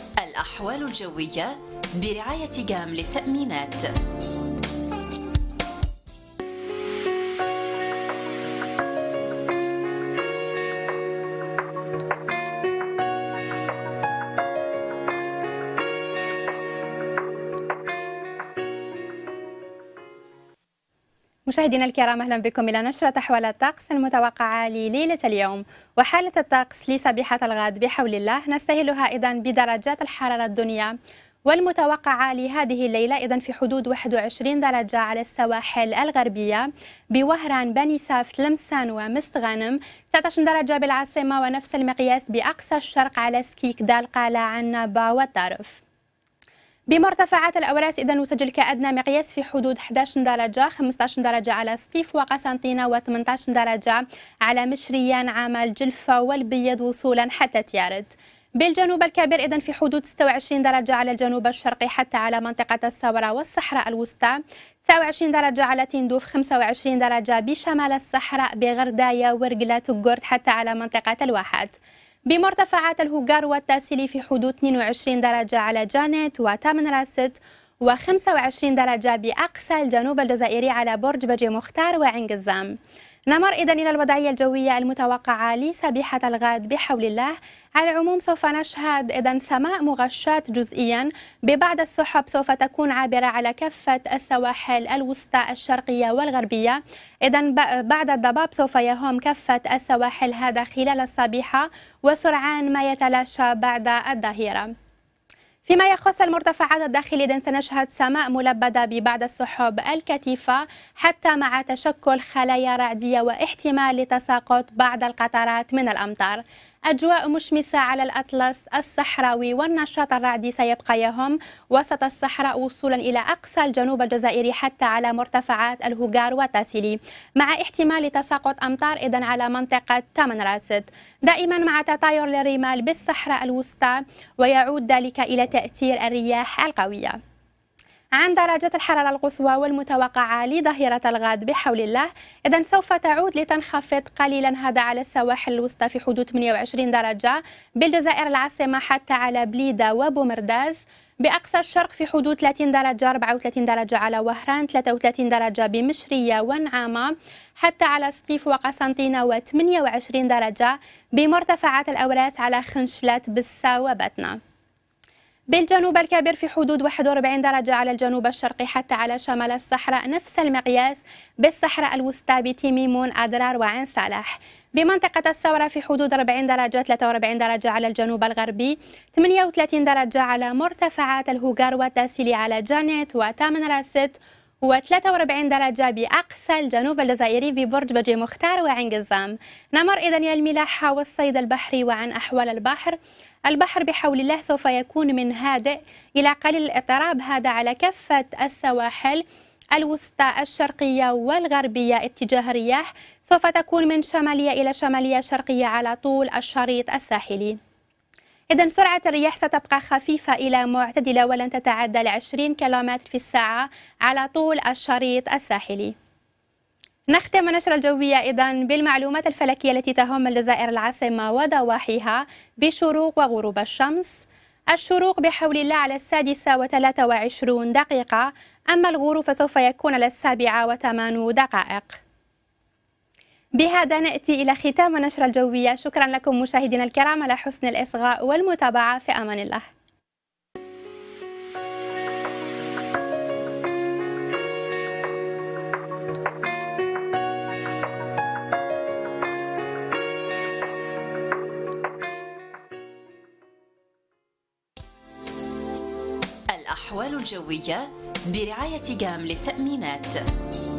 الأحوال الجوية برعاية جام للتأمينات. مشاهدينا الكرام، اهلا بكم الى نشرة احوال الطقس المتوقعة لليلة اليوم. وحالة الطقس لصبيحة الغد بحول الله نستهلها اذا بدرجات الحرارة الدنيا والمتوقعة لهذه الليلة اذا في حدود 21 درجة على السواحل الغربية بوهران، بني ساف، تلمسان ومستغانم، 19 درجة بالعاصمة ونفس المقياس بأقصى الشرق على سكيك، دالقالة، عنابة والطرف. بمرتفعات الأوراس إذا نسجل كأدنى مقياس في حدود 11 درجة، 15 درجة على سطيف وقسنطينة و18 درجة على مشريان، عامل، جلفة والبيض وصولا حتى تيارد. بالجنوب الكبير إذا في حدود 26 درجة على الجنوب الشرقي حتى على منطقة الثورة والصحراء الوسطى، 29 درجة على تندوف، 25 درجة بشمال الصحراء بغرداية ورقلة تقرد حتى على منطقة الواحات. بمرتفعات الهوغار والتاسيلي في حدود 22 درجة على جانيت وتامن راست، و25 درجة بأقصى الجنوب الجزائري على برج بجي مختار وعين قزام. نمر إذن إلى الوضعية الجوية المتوقعة لصبيحة الغد بحول الله. على العموم سوف نشهد إذن سماء مغشاة جزئيا ببعض السحب سوف تكون عابرة على كافة السواحل الوسطى الشرقية والغربية. إذن بعد الضباب سوف يهوم كافة السواحل هذا خلال الصبيحة وسرعان ما يتلاشى بعد الظهيرة. فيما يخص المرتفعات الداخلية إذن سنشهد سماء ملبدة ببعض السحب الكثيفة حتى مع تشكل خلايا رعدية واحتمال لتساقط بعض القطرات من الأمطار. أجواء مشمسة على الأطلس الصحراوي والنشاط الرعدي سيبقى يهم وسط الصحراء وصولا إلى أقصى الجنوب الجزائري حتى على مرتفعات الهوغار والتاسيلي، مع احتمال لتساقط أمطار إذن على منطقة تامن راست، دائما مع تطاير للرمال بالصحراء الوسطى ويعود ذلك إلى تأثير الرياح القوية. عن درجات الحرارة القصوى والمتوقعة لظهيرة الغد بحول الله إذن سوف تعود لتنخفض قليلا هذا على السواحل الوسطى في حدود 28 درجة بالجزائر العاصمة حتى على بليدة وبومرداز، بأقصى الشرق في حدود 30 درجة، 34 درجة على وهران، 33 درجة بمشرية ونعامة حتى على سطيف وقسنطينة و28 درجة بمرتفعات الأوراس على خنشلات بسا وبتنا. بالجنوب الكبير في حدود 41 درجة على الجنوب الشرقي حتى على شمال الصحراء، نفس المقياس بالصحراء الوسطى بتيميمون، أدرار وعين صالح. بمنطقة الثورة في حدود 40 درجة، 43 درجة على الجنوب الغربي، 38 درجة على مرتفعات الهوغار والتاسيلي على جانيت وتامن راست، و43 درجة بأقصى الجنوب الجزائري ببرج بجي مختار وعين قزام. نمر إذن إلى الملاحة والصيد البحري وعن أحوال البحر. البحر بحول الله سوف يكون من هادئ إلى قليل الاضطراب هذا على كافة السواحل الوسطى الشرقية والغربية. اتجاه الرياح سوف تكون من شمالية إلى شمالية شرقية على طول الشريط الساحلي. إذن سرعة الرياح ستبقى خفيفة إلى معتدلة ولن تتعدى 20 كيلومتر في الساعة على طول الشريط الساحلي. نختم النشرة الجوية إذن بالمعلومات الفلكية التي تهم الجزائر العاصمة وضواحيها بشروق وغروب الشمس. الشروق بحول الله على 6:23، أما الغروب فسوف يكون على 7:08. بهذا نأتي إلى ختام النشرة الجوية. شكرا لكم مشاهدينا الكرام على حسن الإصغاء والمتابعة، في أمان الله. الأحوال الجوية برعاية جام للتأمينات.